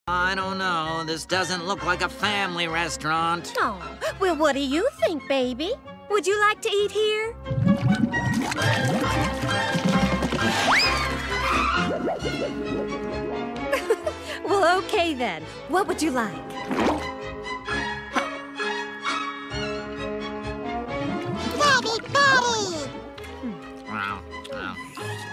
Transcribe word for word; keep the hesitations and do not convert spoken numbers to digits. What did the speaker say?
I don't know. This doesn't look like a family restaurant. Oh, well, what do you think, baby? Would you like to eat here? Well, okay then. What would you like? Daddy, Daddy! Well, well.